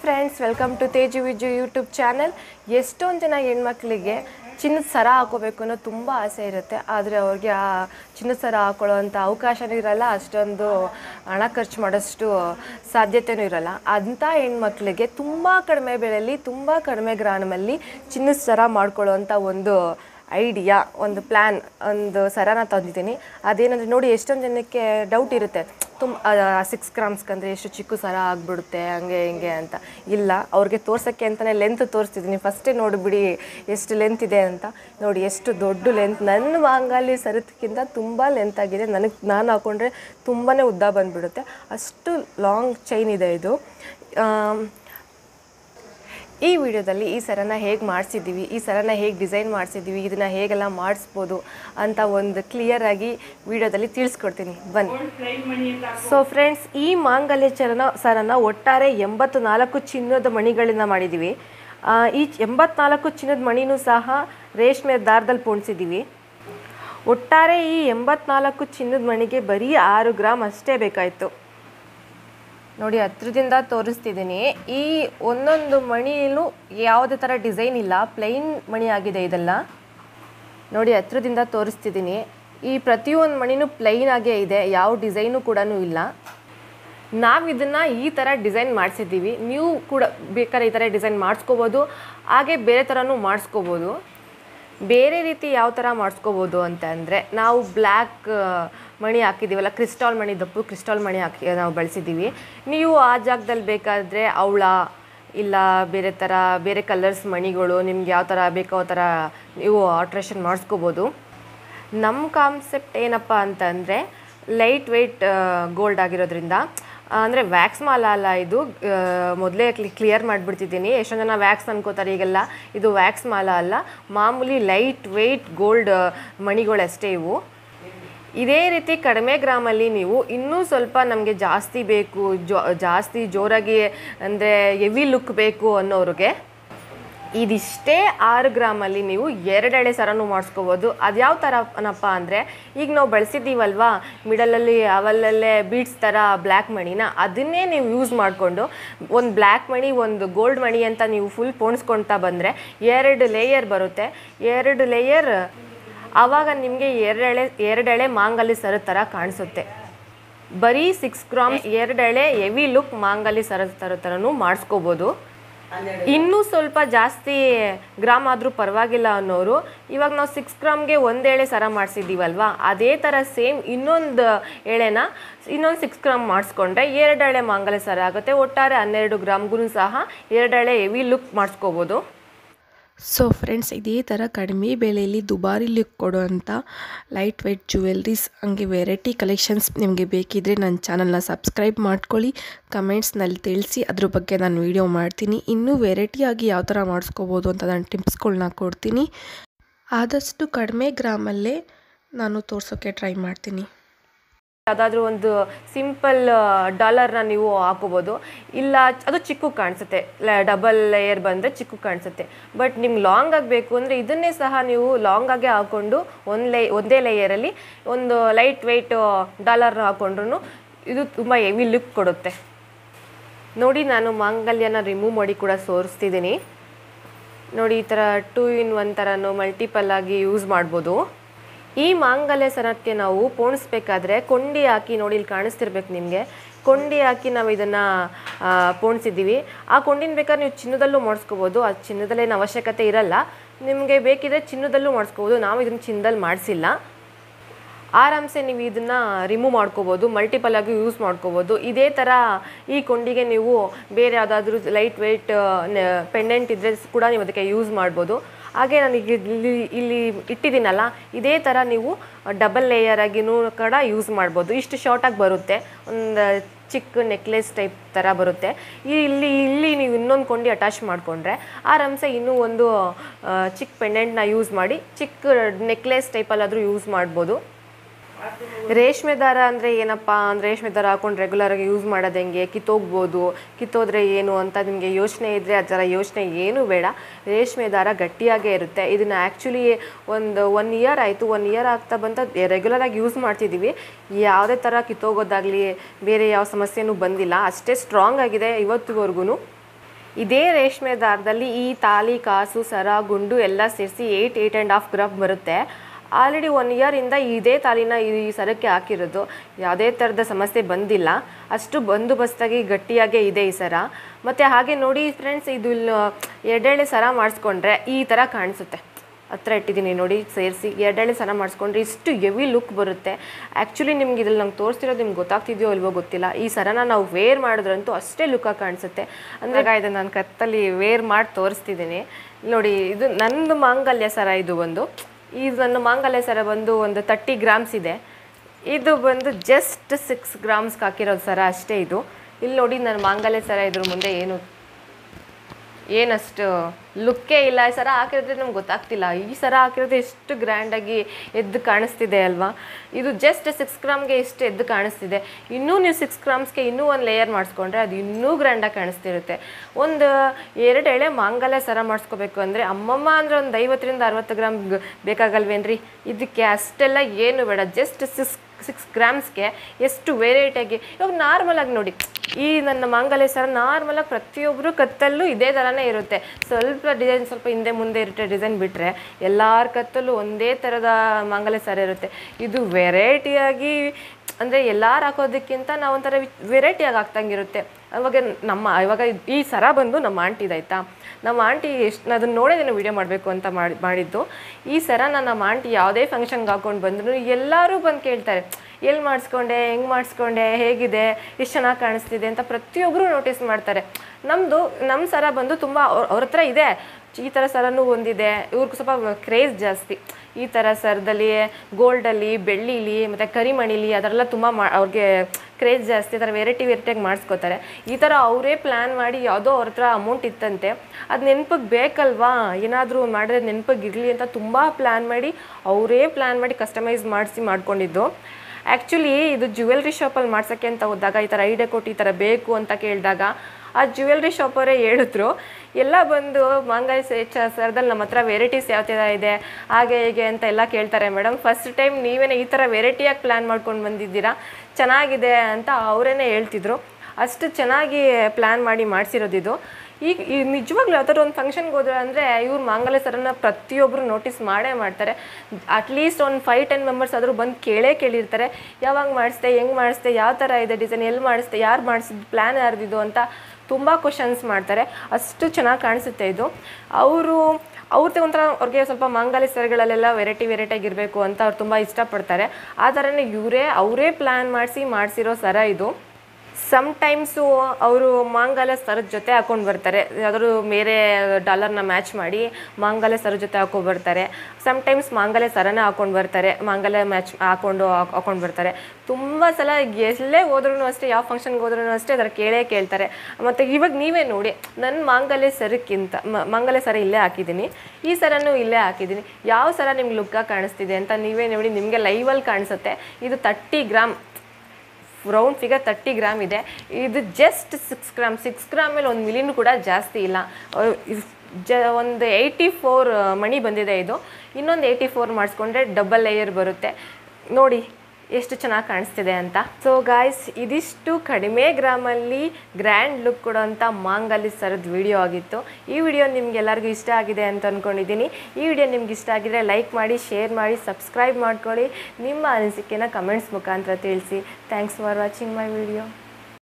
Friends, welcome to Teju Viju YouTube channel. ಎಷ್ಟೊಂದು ಜನ ಹೆಣ್ಮಕ್ಳಿಗೆ ಚಿನ್ನದ ಸರ ಹಾಕೋಬೇಕು ಅನ್ನೋ ತುಂಬ ಆಸೆ ಇರುತ್ತೆ. ಆದರೆ ಅವ್ರಿಗೆ ಆ ಚಿನ್ನದ ಸರ ಹಾಕೊಳ್ಳೋವಂಥ ಅವಕಾಶವೂ ಇರೋಲ್ಲ, ಅಷ್ಟೊಂದು ಹಣ ಖರ್ಚು ಮಾಡೋಷ್ಟು ಸಾಧ್ಯತೆಯೂ ಇರೋಲ್ಲ. ಅಂಥ ಹೆಣ್ಮಕ್ಳಿಗೆ ತುಂಬ ಕಡಿಮೆ ಬೆಲೆಯಲ್ಲಿ, ತುಂಬ ಕಡಿಮೆ ಗ್ರಾಮಲ್ಲಿ ಚಿನ್ನದ ಸರ ಮಾಡ್ಕೊಳ್ಳೋವಂಥ ಒಂದು ಐಡಿಯಾ, ಒಂದು ಪ್ಲ್ಯಾನ್, ಒಂದು ಸರನ ತಂದಿದ್ದೀನಿ. ಅದೇನಂದರೆ ನೋಡಿ, ಎಷ್ಟೊಂದು ಜನಕ್ಕೆ ಡೌಟ್ ಇರುತ್ತೆ, 6 ಗ್ರಾಮ್ಸ್ಗಂದರೆ ಎಷ್ಟು ಚಿಕ್ಕ ಸರ ಆಗಿಬಿಡುತ್ತೆ ಹಂಗೆ ಹಿಂಗೆ ಅಂತ. ಇಲ್ಲ, ಅವ್ರಿಗೆ ತೋರ್ಸೋಕ್ಕೆ ಅಂತಲೇ ಲೆಂತ್ ತೋರಿಸ್ತಿದ್ದೀನಿ. ಫಸ್ಟೇ ನೋಡಿಬಿಡಿ ಎಷ್ಟು ಲೆಂತ್ ಇದೆ ಅಂತ. ನೋಡಿ ಎಷ್ಟು ದೊಡ್ಡ ಲೆಂತ್, ನನ್ನ ಮಾಂಗಲ್ಯ ಸರಕ್ಕಿಂತ ತುಂಬ ಲೆಂತ್ ಆಗಿದೆ. ನಾನು ಹಾಕ್ಕೊಂಡ್ರೆ ತುಂಬಾ ಉದ್ದ ಬಂದುಬಿಡುತ್ತೆ, ಅಷ್ಟು ಲಾಂಗ್ ಚೈನ್ ಇದೆ ಇದು. ಈ ವಿಡಿಯೋದಲ್ಲಿ ಈ ಸರನ ಹೇಗೆ ಮಾಡಿಸಿದ್ದೀವಿ, ಈ ಸರನ ಹೇಗೆ ಡಿಸೈನ್ ಮಾಡಿಸಿದ್ದೀವಿ, ಇದನ್ನು ಹೇಗೆಲ್ಲ ಮಾಡಿಸ್ಬೋದು ಅಂತ ಒಂದು ಕ್ಲಿಯರಾಗಿ ವಿಡಿಯೋದಲ್ಲಿ ತಿಳಿಸ್ಕೊಡ್ತೀನಿ, ಬನ್ನಿ. ಸೊ ಫ್ರೆಂಡ್ಸ್, ಈ ಮಾಂಗಲ್ಯ ಸರನ ಒಟ್ಟಾರೆ 84 ಚಿನ್ನದ ಮಣಿಗಳಿಂದ ಮಾಡಿದ್ದೀವಿ. ಈ 84 ಚಿನ್ನದ ಮಣಿನೂ ಸಹ ರೇಷ್ಮೆ ದಾರದಲ್ಲಿ ಪೋಣಿಸಿದ್ದೀವಿ. ಒಟ್ಟಾರೆ ಈ 84 ಚಿನ್ನದ ಮಣಿಗೆ ಬರೀ 6 ಗ್ರಾಮ್ ಅಷ್ಟೇ ಬೇಕಾಯಿತು. ನೋಡಿ, ಹತ್ರದಿಂದ ತೋರಿಸ್ತಿದ್ದೀನಿ. ಈ ಒಂದೊಂದು ಮಣಿಯಲ್ಲೂ ಯಾವುದೇ ಥರ ಡಿಸೈನ್ ಇಲ್ಲ, ಪ್ಲೈನ್ ಮಣಿ ಆಗಿದೆ ಇದೆಲ್ಲ. ನೋಡಿ, ಹತ್ರದಿಂದ ತೋರಿಸ್ತಿದ್ದೀನಿ. ಈ ಪ್ರತಿಯೊಂದು ಮಣಿನೂ ಪ್ಲೈನ್ ಆಗೇ ಇದೆ, ಯಾವ ಡಿಸೈನು ಕೂಡ ಇಲ್ಲ. ನಾವು ಇದನ್ನು ಈ ಥರ ಡಿಸೈನ್ ಮಾಡಿಸಿದ್ದೀವಿ. ನೀವು ಕೂಡ ಬೇಕಾದ್ರೆ ಈ ಥರ ಡಿಸೈನ್ ಮಾಡಿಸ್ಕೋಬೋದು, ಹಾಗೆ ಬೇರೆ ಥರನೂ ಮಾಡಿಸ್ಕೋಬೋದು. ಬೇರೆ ರೀತಿ ಯಾವ ಥರ ಮಾಡಿಸ್ಕೋಬೋದು ಅಂತ ಅಂದರೆ, ನಾವು ಬ್ಲ್ಯಾಕ್ ಮಣಿ ಹಾಕಿದ್ದೀವಲ್ಲ, ಕ್ರಿಸ್ಟಾಲ್ ಮಣಿ, ದಪ್ಪು ಕ್ರಿಸ್ಟಾಲ್ ಮಣಿ ಹಾಕಿ ನಾವು ಬಳಸಿದ್ದೀವಿ. ನೀವು ಆ ಜಾಗದಲ್ಲಿ ಬೇಕಾದರೆ ಅವಳ ಇಲ್ಲ ಬೇರೆ ಕಲರ್ಸ್ ಮಣಿಗಳು ನಿಮ್ಗೆ ಯಾವ ಥರ ಬೇಕೋ ಆ ಥರ ನೀವು ಆಲ್ಟ್ರೇಷನ್ ಮಾಡಿಸ್ಕೋಬೋದು. ನಮ್ಮ ಕಾನ್ಸೆಪ್ಟ್ ಏನಪ್ಪ ಅಂತಂದರೆ, ಲೈಟ್ ವೆಯ್ಟ್ ಗೋಲ್ಡ್ ಆಗಿರೋದ್ರಿಂದ, ಅಂದರೆ ವ್ಯಾಕ್ಸ್ ಮಾಲ ಅಲ್ಲ ಇದು. ಮೊದಲೇ ಕ್ಲಿಯರ್ ಮಾಡಿಬಿಡ್ತಿದ್ದೀನಿ. ಎಷ್ಟೊಂದು ಜನ ವ್ಯಾಕ್ಸ್ ಅನ್ಕೋತಾರೆ, ಈಗೆಲ್ಲ ಇದು ವ್ಯಾಕ್ಸ್ ಮಾಲ ಅಲ್ಲ, ಮಾಮೂಲಿ ಲೈಟ್ ವೆಯ್ಟ್ ಗೋಲ್ಡ್ ಮಣಿಗಳಷ್ಟೇ ಇವು. ಇದೇ ರೀತಿ ಕಡಿಮೆ ಗ್ರಾಮಲ್ಲಿ ನೀವು ಇನ್ನೂ ಸ್ವಲ್ಪ ನಮಗೆ ಜಾಸ್ತಿ ಬೇಕು, ಜಾಸ್ತಿ ಜೋರಾಗಿ ಅಂದರೆ ಹೆವಿ ಲುಕ್ ಬೇಕು ಅನ್ನೋರಿಗೆ ಇದಿಷ್ಟೇ 6 ಗ್ರಾಮಲ್ಲಿ ನೀವು 2 ಎಳೆ ಸರನೂ ಮಾಡಿಸ್ಕೋಬೋದು. ಅದು ಯಾವ ಥರನಪ್ಪ ಅಂದರೆ, ಈಗ ನಾವು ಬಳಸಿದ್ದೀವಲ್ವಾ ಮಿಡಲಲ್ಲಿ ಅವಲ್ಲಲ್ಲೇ ಬೀಡ್ಸ್ ಥರ ಬ್ಲ್ಯಾಕ್ ಮಣಿನ, ಅದನ್ನೇ ನೀವು ಯೂಸ್ ಮಾಡಿಕೊಂಡು ಒಂದು ಬ್ಲ್ಯಾಕ್ ಮಣಿ, ಒಂದು ಗೋಲ್ಡ್ ಮಣಿ ಅಂತ ನೀವು ಫುಲ್ ಪೋಣಿಸ್ಕೊಳ್ತಾ ಬಂದರೆ 2 ಲೇಯರ್ ಬರುತ್ತೆ. 2 ಲೇಯರ್ ಆವಾಗ ನಿಮಗೆ 2 ಎಳೆ ಮಾಂಗಲ್ಯ ಸರ ಥರ ಕಾಣಿಸುತ್ತೆ. ಬರೀ 6 ಗ್ರಾಮ್ಸ್ 2 ಎಳೆ ಹೆವಿ ಲುಕ್ ಮಾಂಗಲ್ಯ ಸರ ಥರನೂ ಮಾಡಿಸ್ಕೋಬೋದು. ಇನ್ನೂ ಸ್ವಲ್ಪ ಜಾಸ್ತಿ ಗ್ರಾಮ್ ಆದರೂ ಪರವಾಗಿಲ್ಲ ಅನ್ನೋರು, ಇವಾಗ ನಾವು 6 ಗ್ರಾಮ್ಗೆ 1 ಎಳೆ ಸರ ಮಾಡಿಸಿದ್ದೀವಲ್ವ, ಅದೇ ಥರ ಸೇಮ್ ಇನ್ನೊಂದು ಎಳೆನ ಇನ್ನೊಂದು 6 ಗ್ರಾಮ್ ಮಾಡಿಸ್ಕೊಂಡ್ರೆ 2 ಎಳೆ ಮಾಂಗಲ್ಯ ಸರ ಆಗುತ್ತೆ. ಒಟ್ಟಾರೆ 12 ಗ್ರಾಮ್ಗೂ ಸಹ 2 ಎಳೆ ಹೆವಿ ಲುಕ್ ಮಾಡಿಸ್ಕೋಬೋದು. ಸೊ ಫ್ರೆಂಡ್ಸ್, ಇದೇ ಥರ ಕಡಿಮೆ ಬೆಲೆಯಲ್ಲಿ ದುಬಾರಿ ಲುಕ್ ಕೊಡುವಂಥ ಲೈಟ್ ವೆಯ್ಟ್ ಜ್ಯುವೆಲ್ರೀಸ್, ಹಂಗೆ ವೆರೈಟಿ ಕಲೆಕ್ಷನ್ಸ್ ನಿಮಗೆ ಬೇಕಿದ್ದರೆ ನನ್ನ ಚಾನಲ್ನ ಸಬ್ಸ್ಕ್ರೈಬ್ ಮಾಡ್ಕೊಳ್ಳಿ. ಕಮೆಂಟ್ಸ್ನಲ್ಲಿ ತಿಳಿಸಿ, ಅದ್ರ ಬಗ್ಗೆ ನಾನು ವೀಡಿಯೋ ಮಾಡ್ತೀನಿ. ಇನ್ನೂ ವೆರೈಟಿಯಾಗಿ ಯಾವ ಥರ ಮಾಡಿಸ್ಕೋಬೋದು ಅಂತ ನಾನು ಟಿಪ್ಸ್ಗಳನ್ನ ಕೊಡ್ತೀನಿ. ಆದಷ್ಟು ಕಡಿಮೆ ಗ್ರಾಮಲ್ಲೇ ನಾನು ತೋರಿಸೋಕ್ಕೆ ಟ್ರೈ ಮಾಡ್ತೀನಿ. ಯಾವುದಾದ್ರೂ ಒಂದು ಸಿಂಪಲ್ ಡಾಲರ್ನ ನೀವು ಹಾಕೋಬೋದು. ಇಲ್ಲ, ಅದು ಚಿಕ್ಕ ಕಾಣಿಸುತ್ತೆ, ಡಬಲ್ ಲೇಯರ್ ಬಂದರೆ ಚಿಕ್ಕ ಕಾಣಿಸುತ್ತೆ. ಬಟ್ ನಿಮ್ಗೆ ಲಾಂಗ್ ಆಗಬೇಕು ಅಂದರೆ ಇದನ್ನೇ ಸಹ ನೀವು ಲಾಂಗ್ ಆಗೇ ಹಾಕ್ಕೊಂಡು ಒಂದೇ ಲೇಯರಲ್ಲಿ ಒಂದು ಲೈಟ್ ವೆಯ್ಟ್ ಡಾಲರ್ನ ಹಾಕ್ಕೊಂಡ್ರು ಇದು ತುಂಬ ಹೆವಿ ಲುಕ್ ಕೊಡುತ್ತೆ. ನೋಡಿ, ನಾನು ಮಾಂಗಲ್ಯನ ರಿಮೂವ್ ಮಾಡಿ ಕೂಡ ತೋರಿಸ್ತಿದ್ದೀನಿ. ನೋಡಿ, ಈ ಥರ 2 in 1 ಥರನೂ ಮಲ್ಟಿಪಲ್ ಆಗಿ ಯೂಸ್ ಮಾಡ್ಬೋದು. ಈ ಮಾಂಗಲ್ಯ ಸರಕ್ಕೆ ನಾವು ಪೋಣಿಸ್ಬೇಕಾದ್ರೆ ಕೊಂಡಿ ಹಾಕಿ, ನೋಡಿ ಇಲ್ಲಿ ಕಾಣಿಸ್ತಿರ್ಬೇಕು ನಿಮಗೆ, ಕೊಂಡಿ ಹಾಕಿ ನಾವು ಇದನ್ನು ಪೋಣಿಸಿದ್ದೀವಿ. ಆ ಕೊಂಡಿನ ಬೇಕಾದ್ರೆ ನೀವು ಚಿನ್ನದಲ್ಲೂ ಮಾಡಿಸ್ಕೋಬೋದು, ಅದು ಚಿನ್ನದಲ್ಲೇನು ಅವಶ್ಯಕತೆ ಇರಲ್ಲ. ನಿಮಗೆ ಬೇಕಿದ್ರೆ ಚಿನ್ನದಲ್ಲೂ ಮಾಡಿಸ್ಕೋಬೋದು. ನಾವು ಇದನ್ನು ಚಿನ್ನದಲ್ಲಿ ಮಾಡಿಸಿಲ್ಲ. ಆರಾಮ್ಸೆ ನೀವು ಇದನ್ನು ರಿಮೂವ್ ಮಾಡ್ಕೋಬೋದು, ಮಲ್ಟಿಪಲ್ ಆಗಿ ಯೂಸ್ ಮಾಡ್ಕೋಬೋದು. ಇದೇ ಥರ ಈ ಕೊಂಡಿಗೆ ನೀವು ಬೇರೆ ಯಾವುದಾದ್ರೂ ಲೈಟ್ ವೆಯ್ಟ್ ಪೆಂಡೆಂಟ್ ಇದ್ದರೆ ಕೂಡ ನೀವು ಅದಕ್ಕೆ ಯೂಸ್ ಮಾಡ್ಬೋದು. ಹಾಗೆ ನನಗೆ ಇಲ್ಲಿ ಇಟ್ಟಿದ್ದೀನಲ್ಲ, ಇದೇ ಥರ ನೀವು ಡಬಲ್ ಲೇಯರ್ ಆಗಿನೂ ಕೂಡ ಯೂಸ್ ಮಾಡ್ಬೋದು. ಇಷ್ಟು ಶಾರ್ಟಾಗಿ ಬರುತ್ತೆ, ಒಂದು ಚಿಕ್ಕ ನೆಕ್ಲೆಸ್ ಟೈಪ್ ಥರ ಬರುತ್ತೆ. ಇಲ್ಲಿ ನೀವು ಇನ್ನೊಂದು ಕೊಂಡಿ ಅಟ್ಯಾಚ್ ಮಾಡಿಕೊಂಡ್ರೆ ಆರಾಮ್ಸೆ ಇನ್ನೂ ಒಂದು ಚಿಕ್ಕ ಪೆಂಡೆಂಟ್ನ ಯೂಸ್ ಮಾಡಿ ಚಿಕ್ಕ ನೆಕ್ಲೆಸ್ ಟೈಪಲ್ಲಾದರೂ ಯೂಸ್ ಮಾಡ್ಬೋದು. ರೇಷ್ಮೆ ದಾರ ಅಂದರೆ ಏನಪ್ಪ ಅಂದರೆ, ರೇಷ್ಮೆ ದಾರ ಹಾಕೊಂಡು ರೆಗ್ಯುಲರಾಗಿ ಯೂಸ್ ಮಾಡೋದು ಹೆಂಗೆ, ಕಿತ್ತೋಗ್ಬೋದು, ಕಿತ್ತೋದ್ರೆ ಏನು ಅಂತ ನಿಮಗೆ ಯೋಚನೆ ಇದ್ದರೆ ಆ ಥರ ಯೋಚನೆ ಏನೂ ಬೇಡ. ರೇಷ್ಮೆ ದಾರ ಗಟ್ಟಿಯಾಗೇ ಇರುತ್ತೆ. ಇದನ್ನು ಆ್ಯಕ್ಚುಲಿ ಒಂದು 1 ಇಯರ್ ಆಯಿತು, 1 ಇಯರ್ ಆಗ್ತಾ ಬಂತ ರೆಗ್ಯುಲರಾಗಿ ಯೂಸ್ ಮಾಡ್ತಿದ್ದೀವಿ. ಯಾವುದೇ ಥರ ಕಿತ್ತೋಗೋದಾಗಲಿ ಬೇರೆ ಯಾವ ಸಮಸ್ಯೆನೂ ಬಂದಿಲ್ಲ, ಅಷ್ಟೇ ಸ್ಟ್ರಾಂಗ್ ಆಗಿದೆ ಇವತ್ತಿವರೆಗೂ. ಇದೇ ರೇಷ್ಮೆ ದಾರದಲ್ಲಿ ಈ ತಾಲಿ ಕಾಸು ಸರ ಗುಂಡು ಎಲ್ಲ ಸೇರಿಸಿ 8.5 ಗ್ರಾಮ್ ಬರುತ್ತೆ. ಆಲ್ರೆಡಿ 1 ಇಯರಿಂದ ಇದೇ ತಾಲಿನ ಈ ಸರಕ್ಕೆ ಹಾಕಿರೋದು. ಯಾವುದೇ ಥರದ ಸಮಸ್ಯೆ ಬಂದಿಲ್ಲ, ಅಷ್ಟು ಬಂದೋಬಸ್ತಾಗಿ ಗಟ್ಟಿಯಾಗೇ ಇದೆ ಈ ಸರ. ಮತ್ತು ಹಾಗೆ ನೋಡಿ ಫ್ರೆಂಡ್ಸ್, ಇದು ಎರಡೆಳೆ ಸರ ಮಾಡಿಸ್ಕೊಂಡ್ರೆ ಈ ಥರ ಕಾಣಿಸುತ್ತೆ. ಹತ್ರ ಇಟ್ಟಿದ್ದೀನಿ ನೋಡಿ, ಸೇರಿಸಿ ಎರಡೆಳೆ ಸರ ಮಾಡಿಸ್ಕೊಂಡ್ರೆ ಇಷ್ಟು ಹೆವಿ ಲುಕ್ ಬರುತ್ತೆ. ಆ್ಯಕ್ಚುಲಿ ನಿಮ್ಗೆ ಇದ್ರಲ್ಲಿ ನಂಗೆ ತೋರಿಸ್ತಿರೋದು ನಿಮ್ಗೆ ಗೊತ್ತಾಗ್ತಿದೆಯೋ ಇಲ್ವೋ ಗೊತ್ತಿಲ್ಲ. ಈ ಸರನ ನಾವು ವೇರ್ ಮಾಡಿದ್ರಂತೂ ಅಷ್ಟೇ ಲುಕ್ಕಾಗಿ ಕಾಣಿಸುತ್ತೆ. ಅಂದರೆ ಇದು ನಾನು ಕತ್ತಲ್ಲಿ ವೇರ್ ಮಾಡಿ ತೋರಿಸ್ತಿದ್ದೀನಿ ನೋಡಿ. ಇದು ನನ್ನ ಮಾಂಗಲ್ಯ ಸರ, ಇದು ನನ್ನ ಮಾಂಗಲ್ಯ ಸರ ಬಂದು ಒಂದು 30 ಗ್ರಾಮ್ಸ್ ಇದೆ. ಇದು ಬಂದು ಜಸ್ಟ್ 6 ಗ್ರಾಮ್ಸ್ಗೆ ಹಾಕಿರೋದು ಸರ ಅಷ್ಟೇ. ಇಲ್ಲಿ ನೋಡಿ ನನ್ನ ಮಾಂಗಲ್ಯ ಸರ ಇದ್ರ ಮುಂದೆ ಏನಷ್ಟು ಲುಕ್ಕೇ ಇಲ್ಲ. ಈ ಸರ ಹಾಕಿರೋದ್ರೆ ನಮ್ಗೆ ಗೊತ್ತಾಗ್ತಿಲ್ಲ. ಈ ಸರ ಹಾಕಿರೋದು ಎಷ್ಟು ಗ್ರ್ಯಾಂಡಾಗಿ ಎದ್ದು ಕಾಣಿಸ್ತಿದೆ ಅಲ್ವಾ. ಇದು ಜಸ್ಟ್ 6 ಗ್ರಾಮ್ಗೆ ಎಷ್ಟು ಎದ್ದು ಕಾಣಿಸ್ತಿದೆ. ಇನ್ನೂ ನೀವು 6 ಗ್ರಾಮ್ಸ್ಗೆ ಇನ್ನೂ ಒಂದು ಲೇಯರ್ ಮಾಡಿಸ್ಕೊಂಡ್ರೆ ಅದು ಇನ್ನೂ ಗ್ರ್ಯಾಂಡಾಗಿ ಕಾಣಿಸ್ತಿರುತ್ತೆ. ಒಂದು 2 ಎಳೆ ಮಾಂಗಲ್ಯ ಸರ ಮಾಡಿಸ್ಕೋಬೇಕು ಅಂದರೆ ಅಮ್ಮಮ್ಮ ಅಂದರೆ ಒಂದು 50ರಿಂದ 60 ಗ್ರಾಮ್ ಬೇಕಾಗಲ್ವೇನ್ರಿ. ಇದಕ್ಕೆ ಅಷ್ಟೆಲ್ಲ ಏನು ಬೇಡ, ಜಸ್ಟ್ 6 ಗ್ರಾಮ್ಸ್ಗೆ ಎಷ್ಟು ವೆರೈಟಿಯಾಗಿ. ಇವಾಗ ನಾರ್ಮಲಾಗಿ ನೋಡಿ, ಈ ನನ್ನ ಮಾಂಗಲ್ಯ ಸರ ನಾರ್ಮಲಾಗಿ ಪ್ರತಿಯೊಬ್ಬರು ಕತ್ತಲ್ಲೂ ಇದೇ ಥರನೇ ಇರುತ್ತೆ. ಸ್ವಲ್ಪ ಡಿಸೈನ್ ಸ್ವಲ್ಪ ಹಿಂದೆ ಮುಂದೆ ಇರುತ್ತೆ ಡಿಸೈನ್ ಬಿಟ್ಟರೆ ಎಲ್ಲರ ಕತ್ತಲ್ಲೂ ಒಂದೇ ಥರದ ಮಾಂಗಲ್ಯ ಸರ ಇರುತ್ತೆ. ಇದು ವೆರೈಟಿಯಾಗಿ ಅಂದರೆ ಎಲ್ಲರೂ ಹಾಕೋದಕ್ಕಿಂತ ನಾವು ಒಂಥರ ವೆರೈಟಿಯಾಗಿ ಹಾಕ್ದಂಗಿರುತ್ತೆ. ಇವಾಗ ಈ ಸರ ಬಂದು ನಮ್ಮ ಆಂಟಿದಾಯ್ತಾ, ನಮ್ಮ ಆಂಟಿ ಅದನ್ನು ನೋಡೇ ನಾನು ವೀಡಿಯೋ ಮಾಡಬೇಕು ಅಂತ ಮಾಡಿದ್ದು. ಈ ಸರ ನಮ್ಮ ಆಂಟಿ ಯಾವುದೇ ಫಂಕ್ಷನ್ಗೆ ಹಾಕ್ಕೊಂಡು ಬಂದ್ರು ಎಲ್ಲರೂ ಬಂದು ಕೇಳ್ತಾರೆ, ಎಲ್ಲಿ ಮಾಡಿಸ್ಕೊಂಡೆ, ಹೆಂಗೆ ಮಾಡಿಸ್ಕೊಂಡೆ, ಹೇಗಿದೆ, ಎಷ್ಟು ಚೆನ್ನಾಗಿ ಕಾಣಿಸ್ತಿದೆ ಅಂತ ಪ್ರತಿಯೊಬ್ಬರು ನೋಟಿಸ್ ಮಾಡ್ತಾರೆ. ನಮ್ಮ ಸರ ಬಂದು ತುಂಬ ಅವ್ರ ಹತ್ರ ಇದೆ, ಈ ಥರ ಸರನೂ ಒಂದಿದೆ. ಇವ್ರಿಗೆ ಸ್ವಲ್ಪ ಕ್ರೇಜ್ ಜಾಸ್ತಿ. ಈ ಥರ ಸರದಲ್ಲಿ ಗೋಲ್ಡಲ್ಲಿ, ಬೆಳ್ಳಿಲಿ ಮತ್ತು ಕರಿಮಣಿಲಿ ಅದರೆಲ್ಲ ತುಂಬ ಅವ್ರಿಗೆ ಕ್ರೇಜ್ ಜಾಸ್ತಿ. ಈ ಥರ ವೆರೈಟಿಯಾಗಿ ಮಾಡಿಸ್ಕೋತಾರೆ. ಈ ಥರ ಅವರೇ ಪ್ಲ್ಯಾನ್ ಮಾಡಿ ಯಾವುದೋ ಅವ್ರ ಹತ್ರ ಅಮೌಂಟ್ ಇತ್ತಂತೆ, ಅದು ನೆನಪಿಗೆ ಬೇಕಲ್ವಾ, ಏನಾದರೂ ಮಾಡಿದ್ರೆ ನೆನಪಿಗೆ ಇರಲಿ ಅಂತ ತುಂಬ ಪ್ಲ್ಯಾನ್ ಮಾಡಿ ಕಸ್ಟಮೈಸ್ ಮಾಡ್ಕೊಂಡಿದ್ದು. ಆ್ಯಕ್ಚುಲಿ ಇದು ಜ್ಯುವೆಲ್ರಿ ಶಾಪಲ್ಲಿ ಮಾಡ್ಸೋಕ್ಕೆ ಅಂತ ಹೋದಾಗ ಈ ಥರ ಐಡಿಯಾ ಕೊಟ್ಟು ಈ ಥರ ಬೇಕು ಅಂತ ಕೇಳಿದಾಗ ಆ ಜ್ಯುವೆಲ್ರಿ ಶಾಪವರೇ ಹೇಳಿದ್ರು, ಎಲ್ಲ ಬಂದು ಮಾಂಗಲ್ಯ ಸರದಲ್ಲಿ ನಮ್ಮ ಹತ್ರ ವೆರೈಟೀಸ್ ಯಾವ ಥರ ಇದೆ ಹಾಗೆ ಹೀಗೆ ಅಂತ ಎಲ್ಲ ಕೇಳ್ತಾರೆ. ಮೇಡಮ್ ಫಸ್ಟ್ ಟೈಮ್ ನೀವೇನೇ ಈ ಥರ ವೆರೈಟಿಯಾಗಿ ಪ್ಲ್ಯಾನ್ ಮಾಡ್ಕೊಂಡು ಬಂದಿದ್ದೀರಾ, ಚೆನ್ನಾಗಿದೆ ಅಂತ ಅವರೇ ಹೇಳ್ತಿದ್ರು. ಅಷ್ಟು ಚೆನ್ನಾಗಿ ಪ್ಲ್ಯಾನ್ ಮಾಡಿ ಮಾಡಿಸಿರೋದಿದು. ಈಗ ನಿಜವಾಗ್ಲೂ ಯಾವ್ದಾದ್ರು ಒಂದು ಫಂಕ್ಷನ್ಗೆ ಹೋದ್ರೆ ಅಂದರೆ ಇವ್ರು ಮಾಂಗಲ್ಯ ಸರನ ಪ್ರತಿಯೊಬ್ಬರು ನೋಟಿಸ್ ಮಾಡೇ ಮಾಡ್ತಾರೆ. ಅಟ್ಲೀಸ್ಟ್ ಒಂದು 5-10 ಮೆಂಬರ್ಸ್ ಆದರೂ ಬಂದು ಕೇಳಿರ್ತಾರೆ, ಯಾವಾಗ ಮಾಡಿಸ್ದೆ, ಹೆಂಗೆ ಮಾಡಿಸ್ದೆ, ಯಾವ ಥರ ಇದೆ ಡಿಸೈನ್, ಎಲ್ಲಿ ಮಾಡಿಸ್ದೆ, ಯಾರು ಮಾಡಿಸಿದ್ದು, ಪ್ಲ್ಯಾನ್ ಯಾರ್ದಿದ್ದು ಅಂತ ತುಂಬ ಕ್ವಶನ್ಸ್ ಮಾಡ್ತಾರೆ. ಅಷ್ಟು ಚೆನ್ನಾಗಿ ಕಾಣಿಸುತ್ತೆ ಇದು. ಅವ್ರದ್ದೇ ಒಂಥರ ಅವ್ರಿಗೆ ಸ್ವಲ್ಪ ಮಾಂಗಲ್ಯ ಸರಗಳಲ್ಲೆಲ್ಲ ವೆರೈಟಿಯಾಗಿರಬೇಕು ಅಂತ ಅವ್ರು ತುಂಬ ಇಷ್ಟಪಡ್ತಾರೆ. ಆ ಥರನೇ ಅವರೇ ಪ್ಲ್ಯಾನ್ ಮಾಡಿಸಿರೋ ಸರ ಇದು. ಸಮ್ಟೈಮ್ಸು ಅವರು ಮಾಂಗಲ್ಯ ಸರದ ಜೊತೆ ಹಾಕ್ಕೊಂಡು ಬರ್ತಾರೆ, ಯಾವ್ದಾದ್ರು ಬೇರೆ ಡಾಲರ್ನ ಮ್ಯಾಚ್ ಮಾಡಿ ಮಾಂಗಲ್ಯ ಸರದ ಜೊತೆ ಹಾಕೊಂಡು ಬರ್ತಾರೆ. ಸಮ್ಟೈಮ್ಸ್ ಮಾಂಗಲ್ಯ ಸರನೇ ಹಾಕ್ಕೊಂಡು ಬರ್ತಾರೆ, ಮಾಂಗಲ್ಯ ಮ್ಯಾಚ್ ಹಾಕೊಂಡು ಬರ್ತಾರೆ. ತುಂಬ ಸಲ ಎಲ್ಲೇ ಹೋದ್ರೂ ಅಷ್ಟೇ, ಯಾವ ಫಂಕ್ಷನ್ಗೆ ಹೋದ್ರೂ ಅಷ್ಟೇ ಅದರ ಕೇಳ್ತಾರೆ. ಮತ್ತು ಇವಾಗ ನೀವೇ ನೋಡಿ, ನನ್ನ ಮಾಂಗಲ್ಯ ಸರ ಇಲ್ಲೇ ಹಾಕಿದ್ದೀನಿ, ಈ ಸರನೂ ಇಲ್ಲೇ ಹಾಕಿದ್ದೀನಿ. ಯಾವ ಸರ ನಿಮ್ಗೆ ಲುಕ್ಕಾಗಿ ಕಾಣಿಸ್ತಿದೆ ಅಂತ ನೀವೇ ನೋಡಿ, ನಿಮಗೆ ಲೈವಲ್ಲಿ ಕಾಣಿಸುತ್ತೆ. ಇದು 30 ಗ್ರಾಮ್, ರೌಂಡ್ ಫಿಗರ್ 30 ಗ್ರಾಮ್ ಇದೆ. ಇದು ಜಸ್ಟ್ 6 ಗ್ರಾಮ್ ಮೇಲೆ 1 ಮಿಲಿನೂ ಕೂಡ ಜಾಸ್ತಿ ಇಲ್ಲ. ಒಂದು 84 ಮಣಿ ಬಂದಿದೆ. ಇದು ಇನ್ನೊಂದು 84 ಮಾಡಿಸ್ಕೊಂಡ್ರೆ ಡಬಲ್ ಲೇಯರ್ ಬರುತ್ತೆ. ನೋಡಿ ಎಷ್ಟು ಚೆನ್ನಾಗಿ ಕಾಣಿಸ್ತಿದೆ ಅಂತ. ಸೊ ಗಾಯ್ಸ್, ಇದಿಷ್ಟು ಕಡಿಮೆ ಗ್ರಾಮಲ್ಲಿ ಗ್ರ್ಯಾಂಡ್ ಲುಕ್ ಕೊಡೋಂಥ ಮಾಂಗಲ್ಯ ಸರದ ವಿಡಿಯೋ ಆಗಿತ್ತು. ಈ ವಿಡಿಯೋ ನಿಮ್ಗೆಲ್ಲರಿಗೂ ಇಷ್ಟ ಆಗಿದೆ ಅಂತ ಅಂದ್ಕೊಂಡಿದ್ದೀನಿ. ಈ ವಿಡಿಯೋ ನಿಮ್ಗೆ ಇಷ್ಟ ಆಗಿದ್ರೆ ಲೈಕ್ ಮಾಡಿ, ಶೇರ್ ಮಾಡಿ, ಸಬ್ಸ್ಕ್ರೈಬ್ ಮಾಡ್ಕೊಳ್ಳಿ. ನಿಮ್ಮ ಅನಿಸಿಕೆನ ಕಮೆಂಟ್ಸ್ ಮುಖಾಂತರ ತಿಳಿಸಿ. Thanks for watching my video.